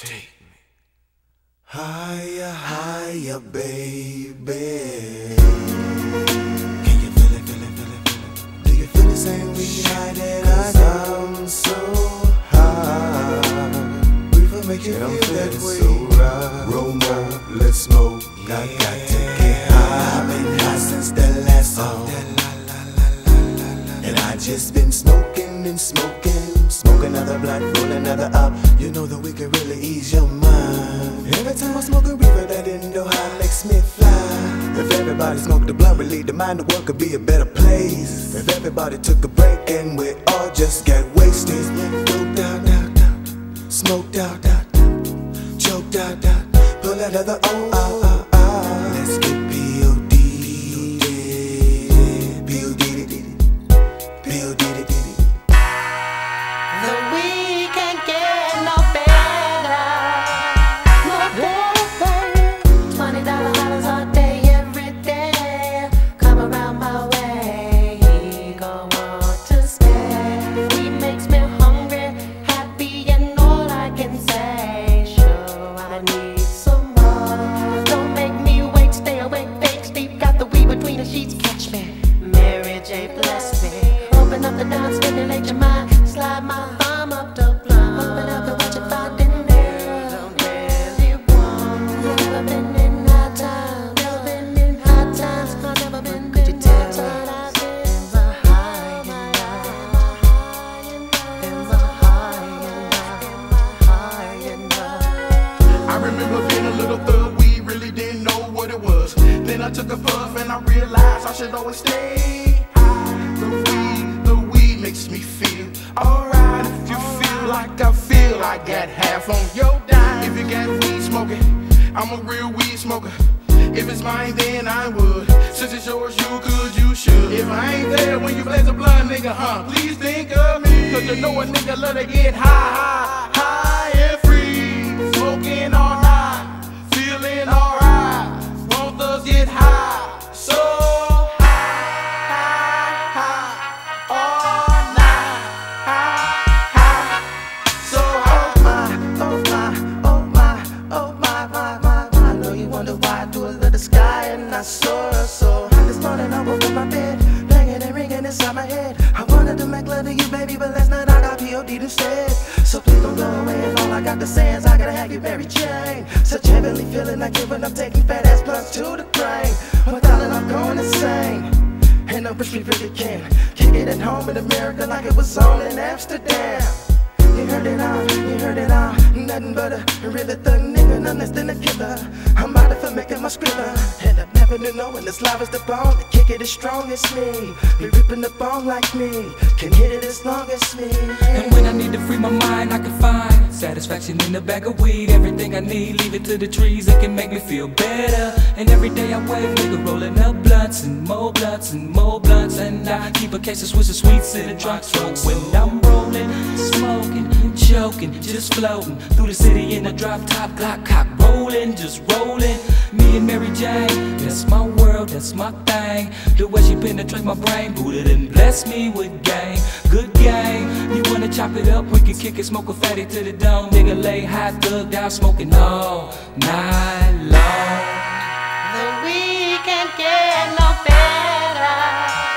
Take me higher, higher, baby. Can you feel it, feel it, feel it, feel it? Do you feel the same way I did? 'Cause I'm so high. We will make you feel that way. So right. Roll more, let's smoke. I got to get high. I've been high since the last song. And I just been smoking and smoking. Smoke another blunt, roll another up. You know that we can really ease your mind. Every time I smoke a reefer, that Indo high makes me fly. If everybody smoked the blunt, relieve the mind, the world could be a better place. If everybody took a break and we all just got wasted. Doped out, out, out. Smoked out, out, out. Choked out, out. Pull another oh, let's get P.O.D. P.O.D. P.O.D. The weekend get no better, no better. $20 hollers all day, every day. Come around my way, go on to stay. He makes me hungry, happy, and all I can say. Sure, I need some more. Don't make me wait, stay awake, fake sleep. Got the weed between the sheets, catch me. Mary J. bless me. Open up the down, stimulate your mind. Slide my arm up the blunt. Open up and watch it find in there. Don't really want. Never been in high times. Never been in high times. I've never been in high times. I've been in the high and I remember being a little thug, we really didn't know what it was. Then I took a puff and I realized I should always stay high. The weed makes me feel alright. If you feel like I feel, I got half on your dime. If you got weed smoking, I'm a real weed smoker. If it's mine, then I would. Since it's yours, you could, you should. If I ain't there when you blaze a blunt, nigga, please think of me. 'Cause you know a nigga love to get high, high and free. Smoking all night, feeling alright. Won't us get high, so high, high, all night, high, so high. Oh my. I know you wonder why I do a little sky and I soar so high. This morning I woke up in my bed, banging and ringing inside my head. I wanted to make love to you, baby, but last night I got P.O.D. instead. So please don't go away, and all I got to say is I gotta have you Mary Jane. Such heavenly feeling I get when I'm taking fat ass blunts to the brain. Oh darling, I'm going insane, and I wish we really can kick it at home in America like it was on in Amsterdam. You heard it all, nothing but a really thug nigga, none less than a killer. I'm out for making my scribbler, and I never knew knowing this live is the bone. The kick it as strong as me, be ripping the bone like me, can hit it as long as me. And when I need to free my mind, I can find satisfaction in a bag of weed. Everything I need, leave it to the trees, it can make me feel better. And every day I wake, nigga, rolling up blunts and more blunts and more blunts. And I keep a case of Swiss and sweets in the trunk. So when I'm rolling, smoking, choking, just floating through the city in a drop top Glock cock, rolling, just rolling. Me and Mary Jane, that's my world, that's my thing. The way she penetrates my brain, booted and bless me with game, good game. You wanna chop it up, we can kick it, smoke a fatty to the dome. Nigga lay high, thugged out, smoking all night long. The weekend get no better.